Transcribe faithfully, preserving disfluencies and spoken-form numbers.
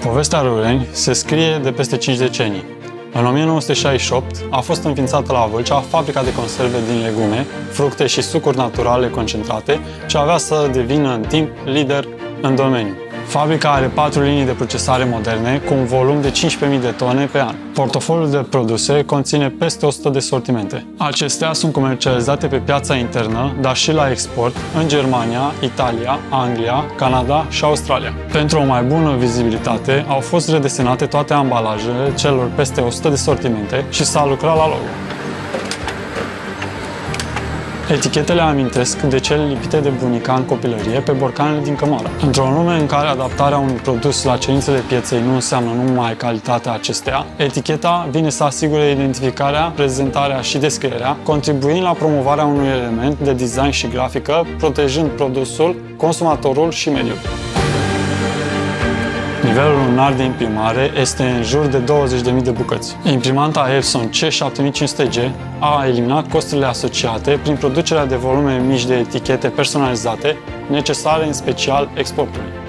Povestea Rureni se scrie de peste cinci decenii. În o mie nouă sute șaizeci și opt a fost înființată la Vâlcea fabrica de conserve din legume, fructe și sucuri naturale concentrate, ce avea să devină în timp lider în domeniu. Fabrica are patru linii de procesare moderne cu un volum de cincisprezece mii de tone pe an. Portofoliul de produse conține peste o sută de sortimente. Acestea sunt comercializate pe piața internă, dar și la export în Germania, Italia, Anglia, Canada și Australia. Pentru o mai bună vizibilitate, au fost redesenate toate ambalajele celor peste o sută de sortimente și s-a lucrat la logo. Etichetele amintesc de cele lipite de bunica în copilărie pe borcanele din cămară. Într-o lume în care adaptarea unui produs la cerințele pieței nu înseamnă numai calitatea acesteia, eticheta vine să asigure identificarea, prezentarea și descrierea, contribuind la promovarea unui element de design și grafică, protejând produsul, consumatorul și mediul. Nivelul lunar de imprimare este în jur de douăzeci de mii de bucăți. Imprimanta Epson C șapte mii cinci sute G a eliminat costurile asociate prin producerea de volume mici de etichete personalizate, necesare în special exportului.